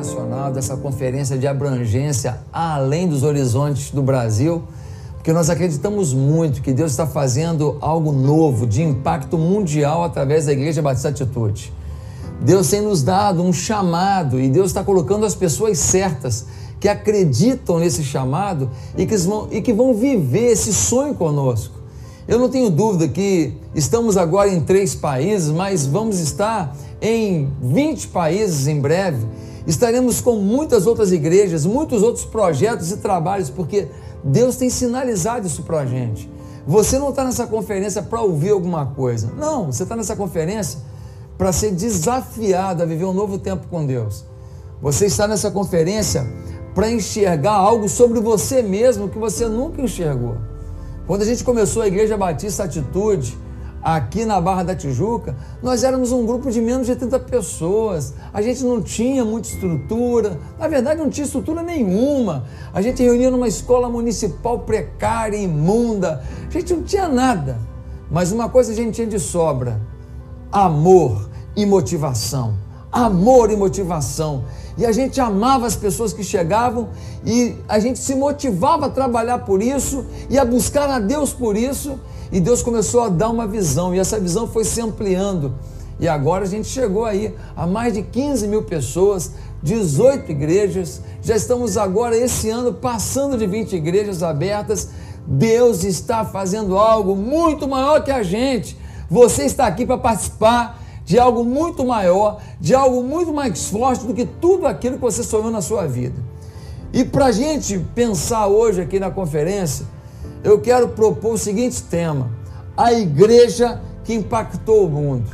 internacional, dessa conferência de abrangência além dos horizontes do Brasil, porque nós acreditamos muito que Deus está fazendo algo novo, de impacto mundial através da Igreja Batista Atitude. Deus tem nos dado um chamado e Deus está colocando as pessoas certas que acreditam nesse chamado e que vão viver esse sonho conosco. Eu não tenho dúvida que estamos agora em 3 países, mas vamos estar em 20 países em breve. Estaremos com muitas outras igrejas, muitos outros projetos e trabalhos, porque Deus tem sinalizado isso para a gente. Você não está nessa conferência para ouvir alguma coisa. Não, você está nessa conferência para ser desafiado a viver um novo tempo com Deus. Você está nessa conferência para enxergar algo sobre você mesmo que você nunca enxergou. Quando a gente começou a Igreja Batista Atitude, aqui na Barra da Tijuca, nós éramos um grupo de menos de 30 pessoas, a gente não tinha muita estrutura, na verdade não tinha estrutura nenhuma, a gente reunia numa escola municipal precária, imunda, a gente não tinha nada, mas uma coisa a gente tinha de sobra: amor e motivação, amor e motivação. E a gente amava as pessoas que chegavam e a gente se motivava a trabalhar por isso e a buscar a Deus por isso. E Deus começou a dar uma visão e essa visão foi se ampliando. E agora a gente chegou aí a mais de 15 mil pessoas, 18 igrejas. Já estamos agora esse ano passando de 20 igrejas abertas. Deus está fazendo algo muito maior que a gente. Você está aqui para participar de algo muito maior, de algo muito mais forte do que tudo aquilo que você sonhou na sua vida. E para a gente pensar hoje aqui na conferência, eu quero propor o seguinte tema: a igreja que impactou o mundo.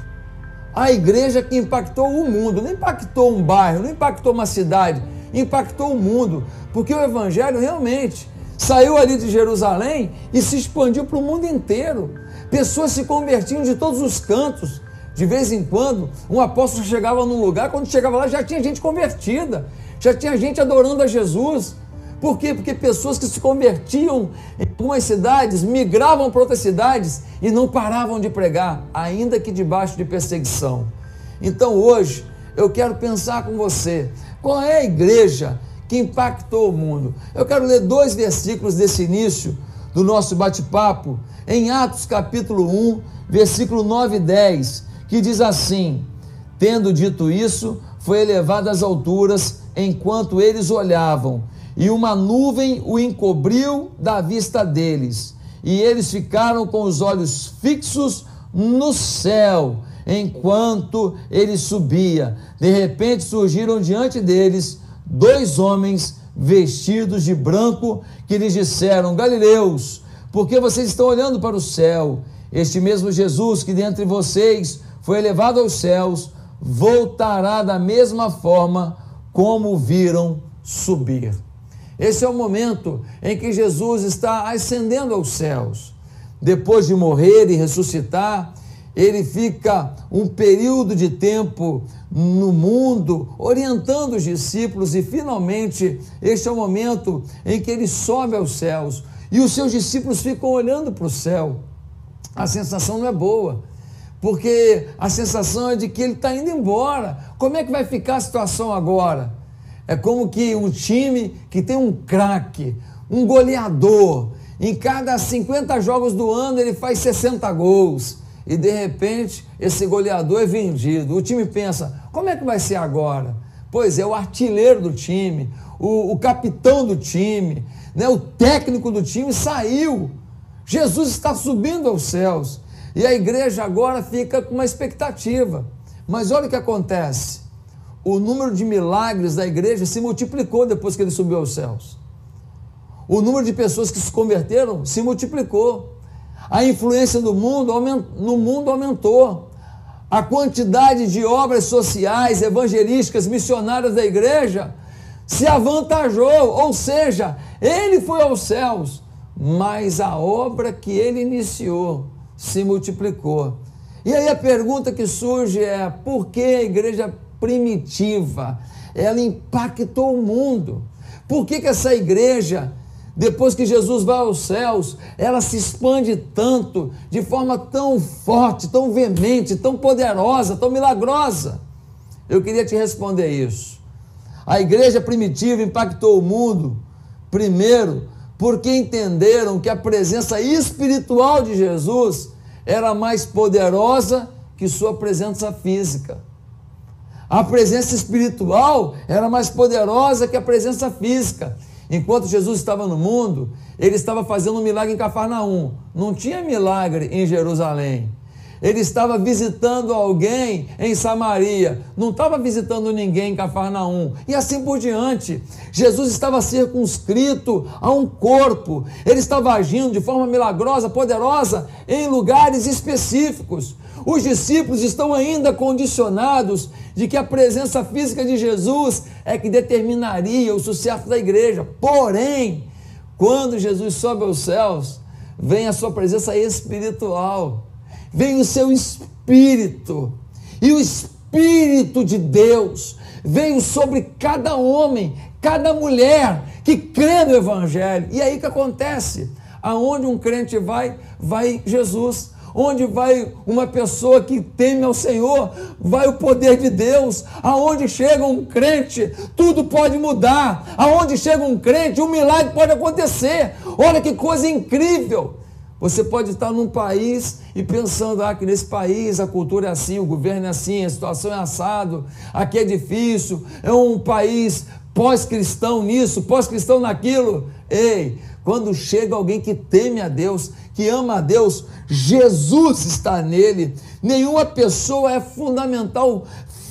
A igreja que impactou o mundo, não impactou um bairro, não impactou uma cidade, impactou o mundo, porque o evangelho realmente saiu ali de Jerusalém e se expandiu para o mundo inteiro. Pessoas se convertiam de todos os cantos. De vez em quando, um apóstolo chegava num lugar, quando chegava lá já tinha gente convertida, já tinha gente adorando a Jesus. Por quê? Porque pessoas que se convertiam em algumas cidades, migravam para outras cidades e não paravam de pregar, ainda que debaixo de perseguição. Então hoje, eu quero pensar com você, qual é a igreja que impactou o mundo? Eu quero ler 2 versículos desse início do nosso bate-papo, em Atos capítulo 1, versículo 9 e 10, que diz assim: tendo dito isso, foi elevado às alturas enquanto eles olhavam, e uma nuvem o encobriu da vista deles, e eles ficaram com os olhos fixos no céu, enquanto ele subia. De repente surgiram diante deles 2 homens vestidos de branco, que lhes disseram: Galileus, por que vocês estão olhando para o céu? Este mesmo Jesus que dentre vocês foi elevado aos céus, voltará da mesma forma como o viram subir. Esse é o momento em que Jesus está ascendendo aos céus. Depois de morrer e ressuscitar, ele fica um período de tempo no mundo, orientando os discípulos, e finalmente este é o momento em que ele sobe aos céus, e os seus discípulos ficam olhando para o céu. A sensação não é boa, porque a sensação é de que ele está indo embora. Como é que vai ficar a situação agora? É como que um time que tem um craque, um goleador, em cada 50 jogos do ano ele faz 60 gols, e de repente esse goleador é vendido. O time pensa: como é que vai ser agora? Pois é, o artilheiro do time, o capitão do time, né, o técnico do time saiu. Jesus está subindo aos céus, e a igreja agora fica com uma expectativa. Mas olha o que acontece: o número de milagres da igreja se multiplicou depois que ele subiu aos céus. O número de pessoas que se converteram se multiplicou. A influência do mundo no mundo aumentou. A quantidade de obras sociais, evangelísticas, missionárias da igreja se avantajou, ou seja, ele foi aos céus, mas a obra que ele iniciou se multiplicou. E aí a pergunta que surge é: por que a igreja primitiva, ela impactou o mundo? Por que essa igreja, depois que Jesus vai aos céus, ela se expande tanto, de forma tão forte, tão veemente, tão poderosa, tão milagrosa? Eu queria te responder isso. A igreja primitiva impactou o mundo, primeiro, porque entenderam que a presença espiritual de Jesus era mais poderosa que sua presença física. A presença espiritual era mais poderosa que a presença física. Enquanto Jesus estava no mundo, ele estava fazendo um milagre em Cafarnaum. Não tinha milagre em Jerusalém. Ele estava visitando alguém em Samaria, não estava visitando ninguém em Cafarnaum, e assim por diante. Jesus estava circunscrito a um corpo, ele estava agindo de forma milagrosa, poderosa, em lugares específicos. Os discípulos estão ainda condicionados de que a presença física de Jesus é que determinaria o sucesso da igreja. Porém, quando Jesus sobe aos céus, vem a sua presença espiritual, vem o seu Espírito, e o Espírito de Deus veio sobre cada homem, cada mulher que crê no Evangelho. E aí que acontece? Aonde um crente vai, vai Jesus. Onde vai uma pessoa que teme ao Senhor, vai o poder de Deus. Aonde chega um crente, tudo pode mudar. Aonde chega um crente, um milagre pode acontecer. Olha que coisa incrível. Você pode estar num país e pensando, que nesse país a cultura é assim, o governo é assim, a situação é assado, aqui é difícil, é um país pós-cristão nisso, pós-cristão naquilo. Ei, quando chega alguém que teme a Deus, que ama a Deus, Jesus está nele. Nenhuma pessoa é fundamental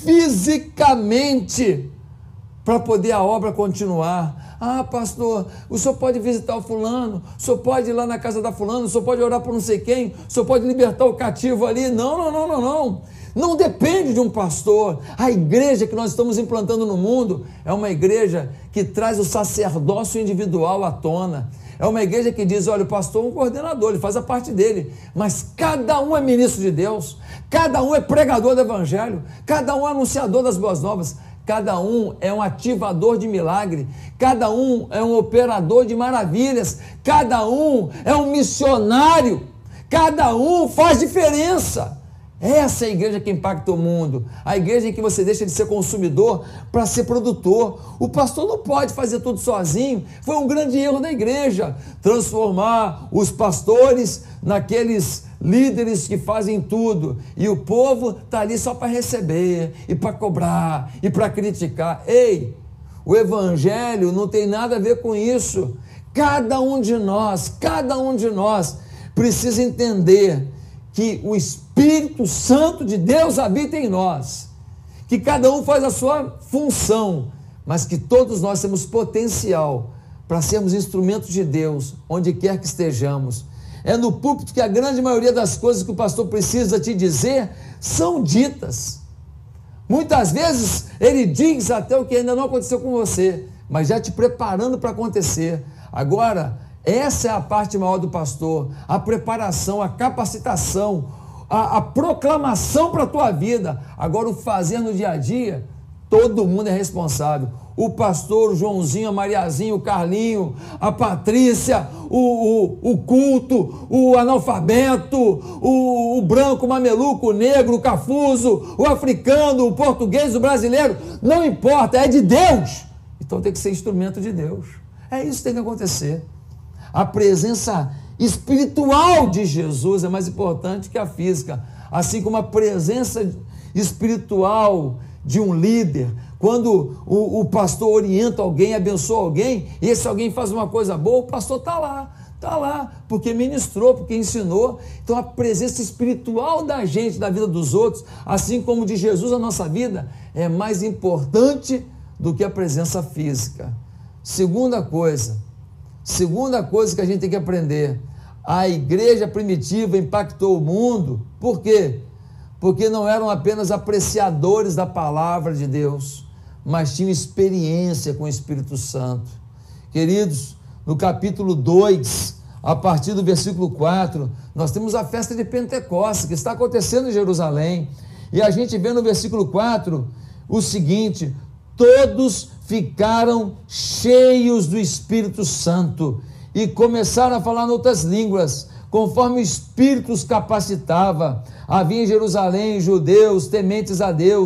fisicamente para poder a obra continuar. Pastor, o senhor pode visitar o fulano, o senhor pode ir lá na casa da fulano, o senhor pode orar por não sei quem, o senhor pode libertar o cativo ali. Não. Não depende de um pastor. A igreja que nós estamos implantando no mundo é uma igreja que traz o sacerdócio individual à tona. É uma igreja que diz, olha, o pastor é um coordenador, ele faz a parte dele, mas cada um é ministro de Deus, cada um é pregador do evangelho, cada um é anunciador das boas novas, cada um é um ativador de milagre, cada um é um operador de maravilhas, cada um é um missionário, cada um faz diferença. Essa é a igreja que impacta o mundo, a igreja em que você deixa de ser consumidor para ser produtor. O pastor não pode fazer tudo sozinho. Foi um grande erro da igreja, transformar os pastores naqueles líderes que fazem tudo, e o povo está ali só para receber, e para cobrar, e para criticar. Ei, o evangelho não tem nada a ver com isso. Cada um de nós precisa entender que o Espírito Santo de Deus habita em nós, que cada um faz a sua função, mas que todos nós temos potencial para sermos instrumentos de Deus, onde quer que estejamos. É no púlpito que a grande maioria das coisas que o pastor precisa te dizer são ditas. Muitas vezes ele diz até o que ainda não aconteceu com você, mas já te preparando para acontecer. Agora, essa é a parte maior do pastor, a preparação, a capacitação, a proclamação para a tua vida. Agora, o fazer no dia a dia, todo mundo é responsável. O pastor, o Joãozinho, a Mariazinha, o Carlinho, a Patrícia, o culto, o analfabeto, o branco, o mameluco, o negro, o cafuso, o africano, o português, o brasileiro, não importa, é de Deus. Então tem que ser instrumento de Deus. É isso que tem que acontecer. A presença espiritual de Jesus é mais importante que a física, assim como a presença espiritual de um líder. Quando o pastor orienta alguém, abençoa alguém, e esse alguém faz uma coisa boa, o pastor está lá, porque ministrou, porque ensinou. Então a presença espiritual da gente, da vida dos outros, assim como de Jesus na nossa vida, é mais importante do que a presença física. Segunda coisa que a gente tem que aprender: a igreja primitiva impactou o mundo. Por quê? Porque não eram apenas apreciadores da palavra de Deus, mas tinham experiência com o Espírito Santo. Queridos, no capítulo 2, a partir do versículo 4, nós temos a festa de Pentecostes, que está acontecendo em Jerusalém, e a gente vê no versículo 4 o seguinte: todos ficaram cheios do Espírito Santo e começaram a falar em outras línguas, conforme o Espírito os capacitava. Havia em Jerusalém judeus tementes a Deus,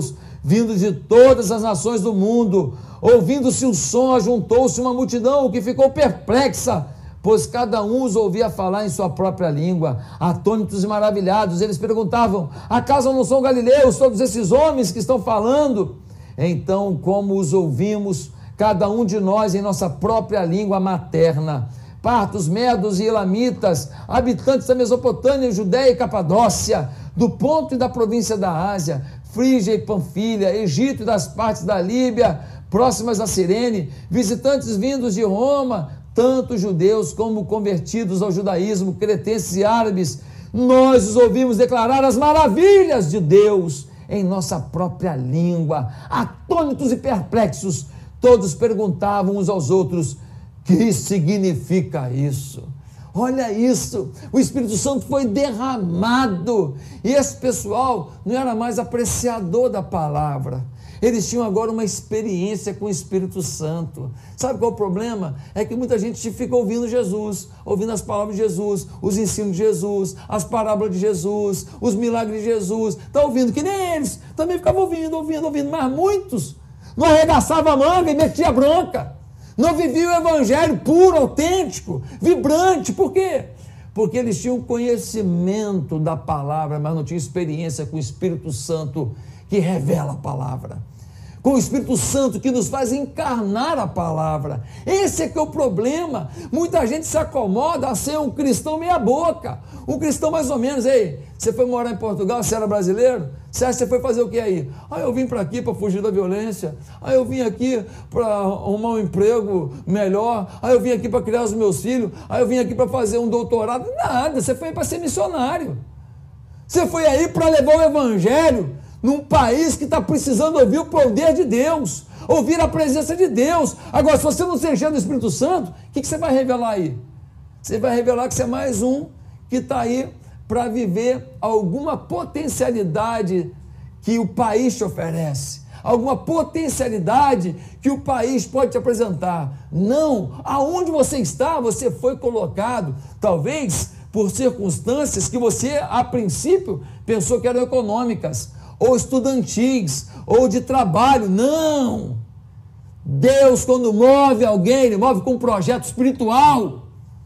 vindo de todas as nações do mundo. Ouvindo-se o som, ajuntou-se uma multidão que ficou perplexa, pois cada um os ouvia falar em sua própria língua. Atônitos e maravilhados, eles perguntavam: acaso não são galileus todos esses homens que estão falando? Então, como os ouvimos, cada um de nós em nossa própria língua materna, partos, medos e elamitas, habitantes da Mesopotâmia, Judéia e Capadócia, do ponto e da província da Ásia, Frígia e Panfilha, Egito e das partes da Líbia, próximas a Cirene, visitantes vindos de Roma, tanto judeus como convertidos ao judaísmo, cretenses e árabes, nós os ouvimos declarar as maravilhas de Deus em nossa própria língua. Atônitos e perplexos, todos perguntavam uns aos outros: que significa isso? Olha isso, o Espírito Santo foi derramado, e esse pessoal não era mais apreciador da palavra, eles tinham agora uma experiência com o Espírito Santo. Sabe qual é o problema? É que muita gente fica ouvindo Jesus, ouvindo as palavras de Jesus, os ensinos de Jesus, as parábolas de Jesus, os milagres de Jesus, está ouvindo, que nem eles, também ficavam ouvindo, mas muitos não arregaçavam a manga e metia bronca, não viviam o evangelho puro, autêntico, vibrante. Por quê? Porque eles tinham conhecimento da palavra, mas não tinham experiência com o Espírito Santo que revela a palavra, com o Espírito Santo que nos faz encarnar a palavra. Esse é que é o problema. Muita gente se acomoda a ser um cristão meia boca, um cristão mais ou menos. Ei, você foi morar em Portugal, você era brasileiro? Você acha que você foi fazer o que aí? Eu vim para aqui para fugir da violência, eu vim aqui para arrumar um emprego melhor, eu vim aqui para criar os meus filhos, eu vim aqui para fazer um doutorado. Nada, você foi para ser missionário, você foi aí para levar o evangelho num país que está precisando ouvir o poder de Deus, ouvir a presença de Deus. Agora, se você não se encher do Espírito Santo, o que você vai revelar aí? Você vai revelar que você é mais um que está aí para viver alguma potencialidade que o país te oferece, alguma potencialidade que o país pode te apresentar. Não, aonde você está, você foi colocado, talvez por circunstâncias que você, a princípio, pensou que eram econômicas, ou estudantis, ou de trabalho. Não! Deus, quando move alguém, Ele move com um projeto espiritual.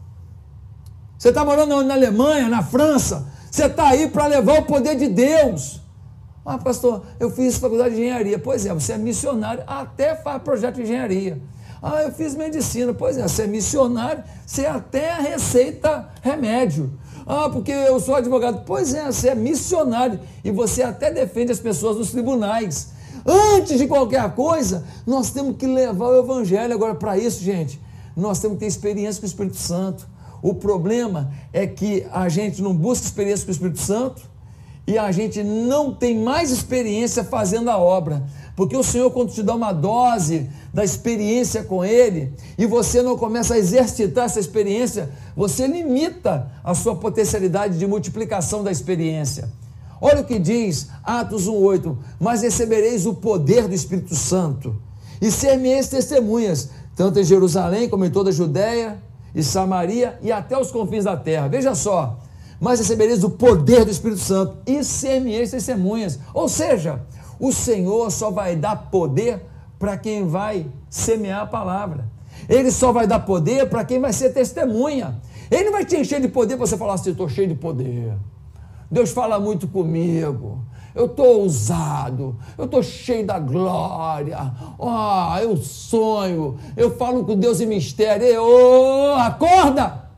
Você está morando na Alemanha, na França, você está aí para levar o poder de Deus. Pastor, eu fiz faculdade de engenharia. Pois é, você é missionário, até faz projeto de engenharia. Eu fiz medicina. Pois é, você é missionário, você até receita remédio. Porque eu sou advogado. Pois é, você é missionário e você até defende as pessoas nos tribunais. Antes de qualquer coisa, nós temos que levar o evangelho. Agora, para isso, gente, nós temos que ter experiência com o Espírito Santo. O problema é que a gente não busca experiência com o Espírito Santo e a gente não tem mais experiência fazendo a obra. Porque o Senhor, quando te dá uma dose da experiência com Ele, e você não começa a exercitar essa experiência, você limita a sua potencialidade de multiplicação da experiência. Olha o que diz Atos 1:8: mas recebereis o poder do Espírito Santo, e ser-me-eis testemunhas, tanto em Jerusalém como em toda a Judéia e Samaria e até os confins da terra. Veja só, mas recebereis o poder do Espírito Santo, e ser-me-eis testemunhas. Ou seja, o Senhor só vai dar poder para quem vai semear a palavra. Ele só vai dar poder para quem vai ser testemunha. Ele não vai te encher de poder para você falar assim: estou cheio de poder, Deus fala muito comigo, eu estou ousado, eu estou cheio da glória, eu sonho, eu falo com Deus em mistério. Acorda!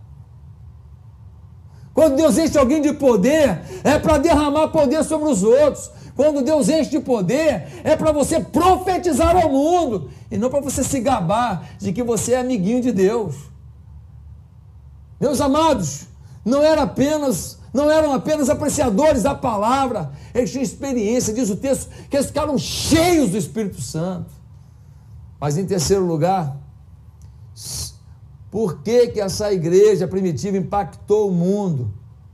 Quando Deus enche alguém de poder, é para derramar poder sobre os outros. Quando Deus enche de poder, é para você profetizar ao mundo, e não para você se gabar de que você é amiguinho de Deus. Meus amados, não eram apenas apreciadores da palavra, eles tinham experiência. Diz o texto que eles ficaram cheios do Espírito Santo. Mas em terceiro lugar, por que essa igreja primitiva impactou o mundo?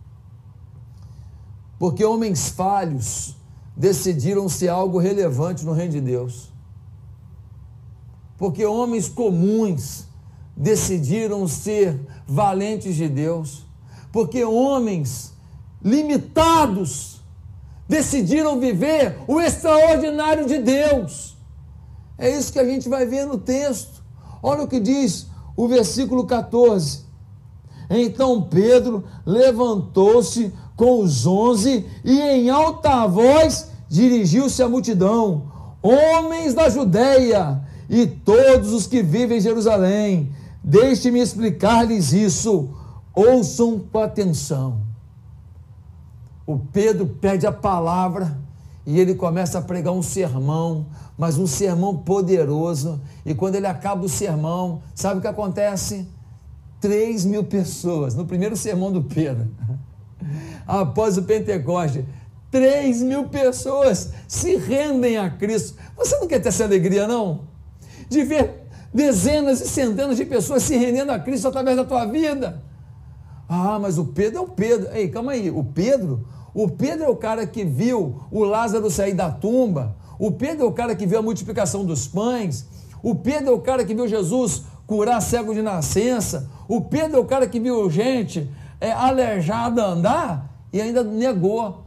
Porque homens falhos decidiram ser algo relevante no reino de Deus. Porque homens comuns decidiram ser valentes de Deus. Porque homens limitados decidiram viver o extraordinário de Deus. É isso que a gente vai ver no texto. Olha o que diz o versículo 14. Então Pedro levantou-se com os 11 e em alta voz dirigiu-se à multidão: homens da Judeia e todos os que vivem em Jerusalém, deixe-me explicar-lhes isso, ouçam com atenção. O Pedro pede a palavra e ele começa a pregar um sermão, mas um sermão poderoso, e quando ele acaba o sermão, sabe o que acontece? 3.000 pessoas, no primeiro sermão do Pedro, após o Pentecoste, 3.000 pessoas se rendem a Cristo. Você não quer ter essa alegria, não? De ver dezenas e centenas de pessoas se rendendo a Cristo através da tua vida. Ah, mas o Pedro é o Pedro. Ei, calma aí, o Pedro é o cara que viu o Lázaro sair da tumba. O Pedro é o cara que viu a multiplicação dos pães. O Pedro é o cara que viu Jesus curar cego de nascença. O Pedro é o cara que viu gente aleijada andar e ainda negou.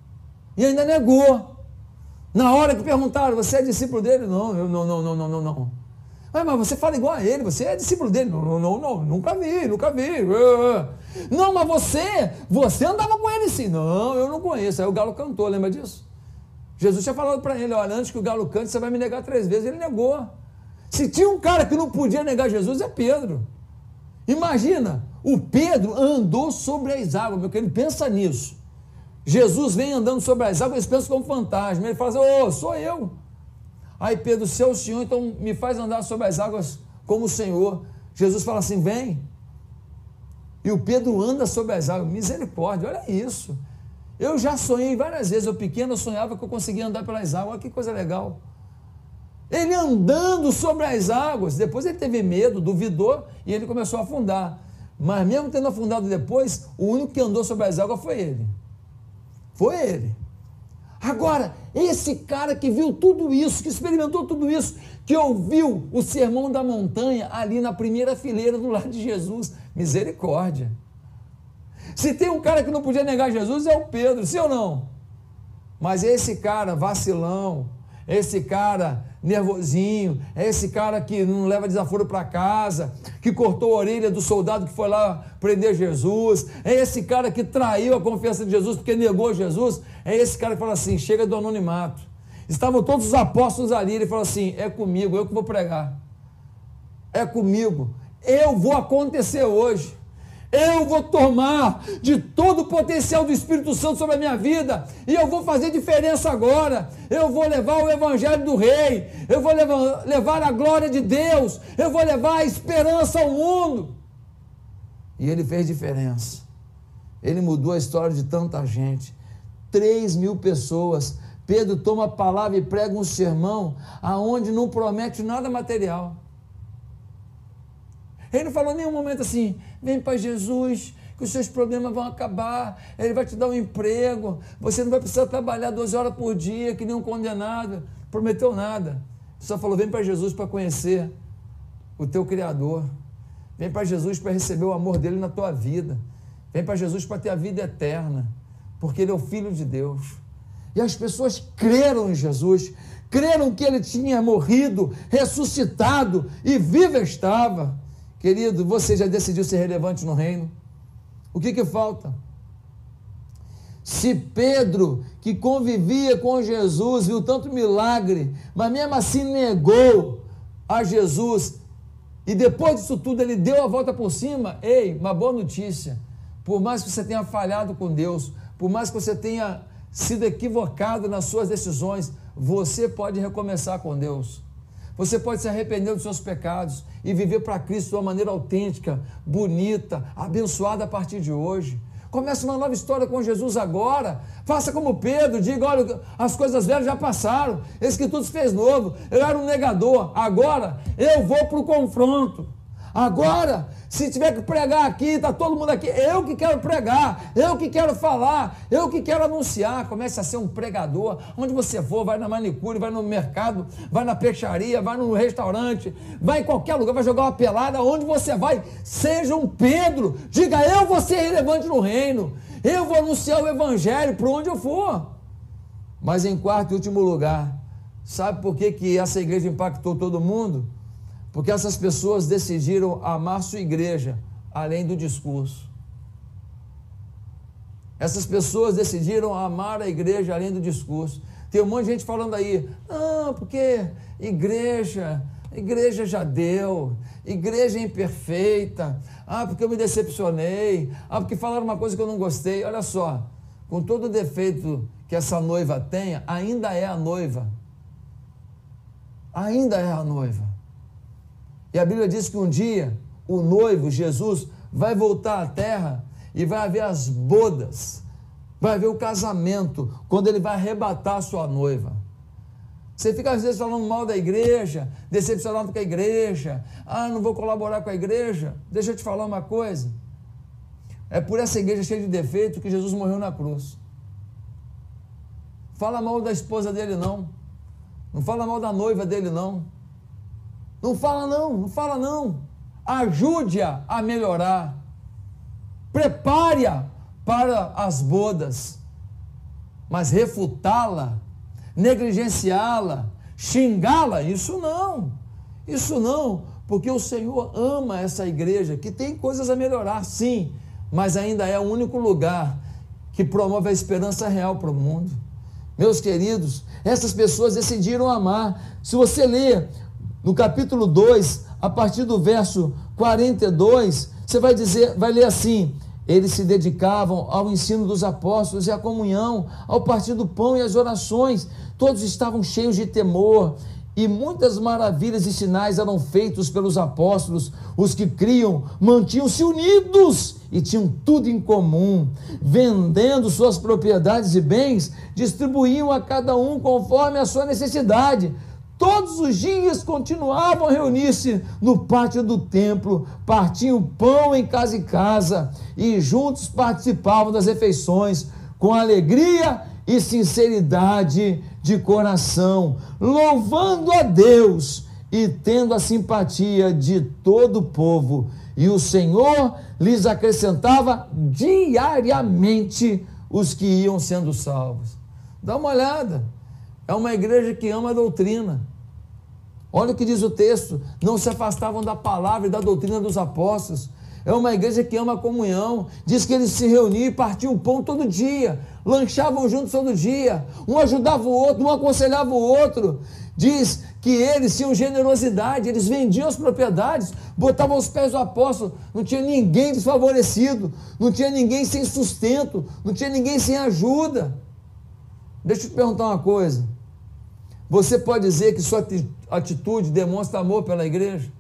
Na hora que perguntaram, você é discípulo dele? Não. Mas você fala igual a ele, você é discípulo dele? Não, nunca vi. Não, mas você andava com ele sim. Não, eu não conheço. Aí o galo cantou, lembra disso? Jesus tinha falado para ele: olha, antes que o galo cante, você vai me negar 3 vezes. Ele negou. Se tinha um cara que não podia negar Jesus, é Pedro. Imagina, o Pedro andou sobre as águas, meu querido, pensa nisso. Jesus vem andando sobre as águas, eles pensam como fantasma. Ele fala assim: sou eu. Aí Pedro, se é o Senhor, então me faz andar sobre as águas como o Senhor. Jesus fala assim: vem. E o Pedro anda sobre as águas. Misericórdia, olha isso. Eu já sonhei várias vezes, eu pequeno sonhava que eu conseguia andar pelas águas. Olha que coisa legal. Ele andando sobre as águas, depois ele teve medo, duvidou e ele começou a afundar. Mas mesmo tendo afundado depois, o único que andou sobre as águas foi ele. Agora, esse cara que viu tudo isso, que experimentou tudo isso, que ouviu o sermão da montanha ali na primeira fileira do lado de Jesus, misericórdia. Se tem um cara que não podia negar Jesus, é o Pedro, sim ou não? Mas esse cara vacilão, esse cara nervosinho, é esse cara que não leva desaforo para casa, que cortou a orelha do soldado que foi lá prender Jesus, é esse cara que traiu a confiança de Jesus porque negou Jesus, é esse cara que fala assim: chega do anonimato. Estavam todos os apóstolos ali, ele fala assim: é comigo, eu que vou pregar, é comigo, eu vou acontecer hoje. Eu vou tomar de todo o potencial do Espírito Santo sobre a minha vida e eu vou fazer diferença agora. Eu vou levar o evangelho do rei, eu vou levar a glória de Deus, eu vou levar a esperança ao mundo. E ele fez diferença. Ele mudou a história de tanta gente. 3.000 pessoas. Pedro toma a palavra e prega um sermão aonde não promete nada material. Ele não falou em nenhum momento assim: vem para Jesus, que os seus problemas vão acabar, ele vai te dar um emprego, você não vai precisar trabalhar 12 horas por dia, que nem um condenado. Prometeu nada. Só falou: vem para Jesus para conhecer o teu Criador. Vem para Jesus para receber o amor dele na tua vida. Vem para Jesus para ter a vida eterna, porque ele é o Filho de Deus. E as pessoas creram em Jesus, creram que ele tinha morrido, ressuscitado e vivo estava. Querido, você já decidiu ser relevante no reino? O que falta? Se Pedro, que convivia com Jesus, viu tanto milagre, mas mesmo assim negou a Jesus, e depois disso tudo ele deu a volta por cima, ei, uma boa notícia: por mais que você tenha falhado com Deus, por mais que você tenha sido equivocado nas suas decisões, você pode recomeçar com Deus. Você pode se arrepender dos seus pecados e viver para Cristo de uma maneira autêntica, bonita, abençoada a partir de hoje. Comece uma nova história com Jesus agora. Faça como Pedro, diga: olha, as coisas velhas já passaram, eis que tudo se fez novo. Eu era um negador, agora eu vou para o confronto. Agora, se tiver que pregar aqui, está todo mundo aqui, eu que quero pregar, eu que quero falar, eu que quero anunciar. Comece a ser um pregador. Onde você for, vai na manicure, vai no mercado, vai na peixaria, vai no restaurante, vai em qualquer lugar, vai jogar uma pelada, onde você vai, seja um Pedro. Diga: eu vou ser relevante no reino, eu vou anunciar o evangelho por onde eu for. Mas em quarto e último lugar, sabe por que essa igreja impactou todo mundo? Porque essas pessoas decidiram amar sua igreja além do discurso. Essas pessoas decidiram amar a igreja além do discurso. Tem um monte de gente falando aí, porque igreja já deu, igreja é imperfeita, porque eu me decepcionei, porque falaram uma coisa que eu não gostei. Olha só, com todo o defeito que essa noiva tenha, ainda é a noiva. Ainda é a noiva. E a Bíblia diz que um dia o noivo, Jesus, vai voltar à terra e vai haver as bodas, vai haver o casamento, quando ele vai arrebatar a sua noiva. Você fica às vezes falando mal da igreja, decepcionado com a igreja, não vou colaborar com a igreja. Deixa eu te falar uma coisa, é por essa igreja cheia de defeito que Jesus morreu na cruz. Fala mal da esposa dele não fala mal da noiva dele não fala não, ajude-a a melhorar, prepare-a para as bodas, mas refutá-la, negligenciá-la, xingá-la, isso não, porque o Senhor ama essa igreja, que tem coisas a melhorar, sim, mas ainda é o único lugar que promove a esperança real para o mundo. Meus queridos, essas pessoas decidiram amar. Se você ler no capítulo 2, a partir do verso 42, você vai ler assim: eles se dedicavam ao ensino dos apóstolos e à comunhão, ao partir do pão e às orações. Todos estavam cheios de temor, e muitas maravilhas e sinais eram feitos pelos apóstolos. Os que criam mantinham-se unidos e tinham tudo em comum. Vendendo suas propriedades e bens, distribuíam a cada um conforme a sua necessidade. Todos os dias continuavam a reunir-se no pátio do templo, partiam pão em casa e juntos participavam das refeições com alegria e sinceridade de coração, louvando a Deus e tendo a simpatia de todo o povo. E o Senhor lhes acrescentava diariamente os que iam sendo salvos. Dá uma olhada. É uma igreja que ama a doutrina. Olha o que diz o texto: não se afastavam da palavra e da doutrina dos apóstolos. É uma igreja que ama a comunhão. Diz que eles se reuniam e partiam pão todo dia, lanchavam juntos todo dia, um ajudava o outro, um aconselhava o outro. Diz que eles tinham generosidade, eles vendiam as propriedades, botavam aos pés do apóstolo. Não tinha ninguém desfavorecido, não tinha ninguém sem sustento, não tinha ninguém sem ajuda. Deixa eu te perguntar uma coisa: você pode dizer que sua atitude demonstra amor pela igreja?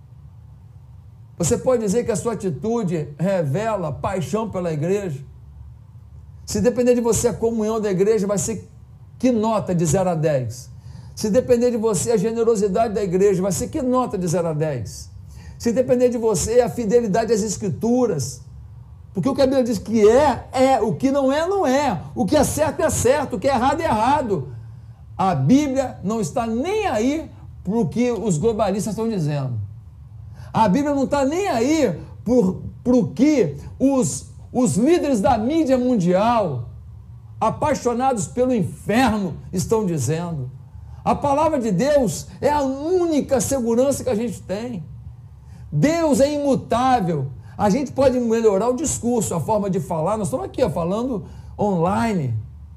Você pode dizer que a sua atitude revela paixão pela igreja? Se depender de você, a comunhão da igreja vai ser que nota de 0 a 10? Se depender de você, a generosidade da igreja vai ser que nota de 0 a 10? Se depender de você, a fidelidade às escrituras, porque o que a Bíblia diz que é, o que não é, o que é certo, o que é errado. A Bíblia não está nem aí para o que os globalistas estão dizendo. A Bíblia não está nem aí para o que os líderes da mídia mundial, apaixonados pelo inferno, estão dizendo. A palavra de Deus é a única segurança que a gente tem. Deus é imutável. A gente pode melhorar o discurso, a forma de falar. Nós estamos aqui falando online,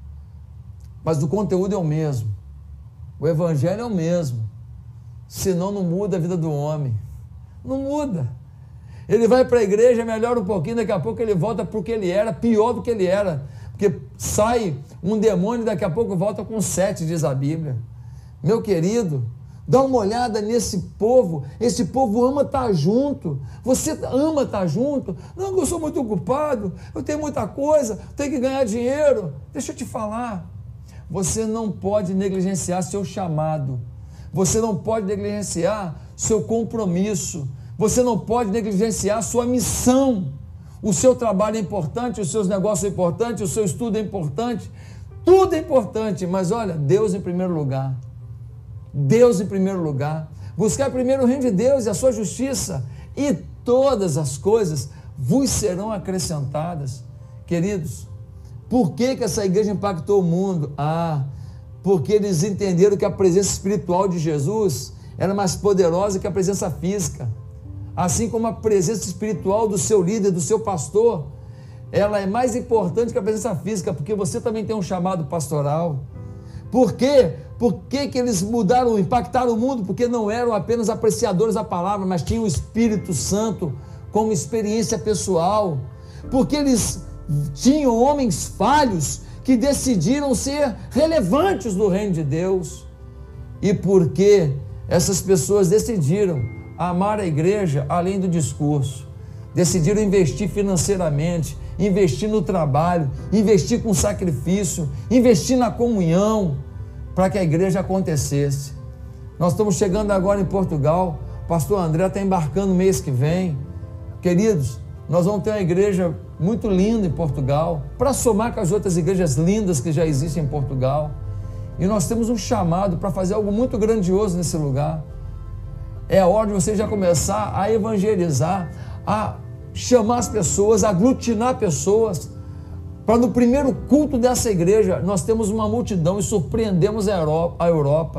mas o conteúdo é o mesmo. O evangelho é o mesmo. Senão não muda a vida do homem. Não muda. Ele vai para a igreja, melhora um pouquinho, daqui a pouco ele volta para o que ele era, pior do que ele era. Porque sai um demônio e daqui a pouco volta com 7, diz a Bíblia. Meu querido, dá uma olhada nesse povo. Esse povo ama estar junto. Você ama estar junto? Não, eu sou muito ocupado, eu tenho muita coisa, tenho que ganhar dinheiro. Deixa eu te falar. Você não pode negligenciar seu chamado. Você não pode negligenciar seu compromisso. Você não pode negligenciar sua missão. O seu trabalho é importante, os seus negócios são importantes, o seu estudo é importante, tudo é importante, mas olha, Deus em primeiro lugar. Deus em primeiro lugar. Buscar primeiro o reino de Deus e a sua justiça, e todas as coisas vos serão acrescentadas. Queridos, por que essa igreja impactou o mundo? porque eles entenderam que a presença espiritual de Jesus era mais poderosa que a presença física. Assim como a presença espiritual do seu líder, do seu pastor, ela é mais importante que a presença física, porque você também tem um chamado pastoral. Por quê? Por que eles mudaram, impactaram o mundo? Porque não eram apenas apreciadores da palavra, mas tinham o Espírito Santo como experiência pessoal. Porque eles tinham homens falhos que decidiram ser relevantes no reino de Deus. E porque essas pessoas decidiram amar a igreja além do discurso, decidiram investir financeiramente, investir no trabalho, investir com sacrifício, investir na comunhão, para que a igreja acontecesse. Nós estamos chegando agora em Portugal, o pastor André está embarcando mês que vem. Queridos, nós vamos ter uma igreja muito linda em Portugal, para somar com as outras igrejas lindas que já existem em Portugal. E nós temos um chamado para fazer algo muito grandioso nesse lugar. É a hora de você já começar a evangelizar, a chamar as pessoas, a aglutinar pessoas, para no primeiro culto dessa igreja, nós temos uma multidão e surpreendemos a Europa.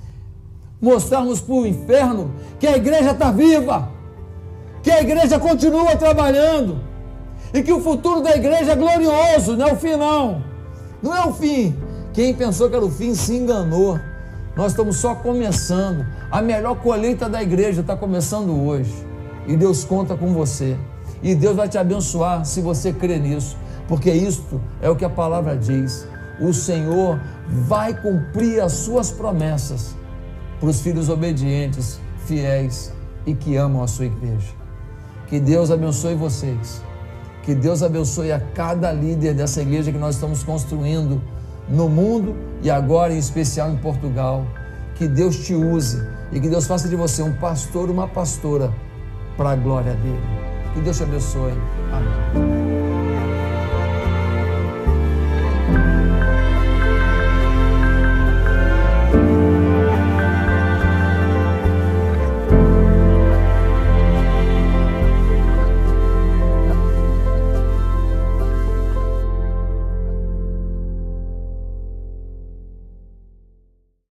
Mostrarmos para o inferno que a igreja está viva, que a igreja continua trabalhando, e que o futuro da igreja é glorioso, não é o fim não. Não é o fim. Quem pensou que era o fim se enganou. Nós estamos só começando. A melhor colheita da igreja está começando hoje. E Deus conta com você. E Deus vai te abençoar se você crer nisso. Porque isto é o que a palavra diz. O Senhor vai cumprir as suas promessas para os filhos obedientes, fiéis e que amam a sua igreja. Que Deus abençoe vocês. Que Deus abençoe a cada líder dessa igreja que nós estamos construindo no mundo e agora em especial em Portugal. Que Deus te use e que Deus faça de você um pastor, uma pastora para a glória dele. Que Deus te abençoe. Amém.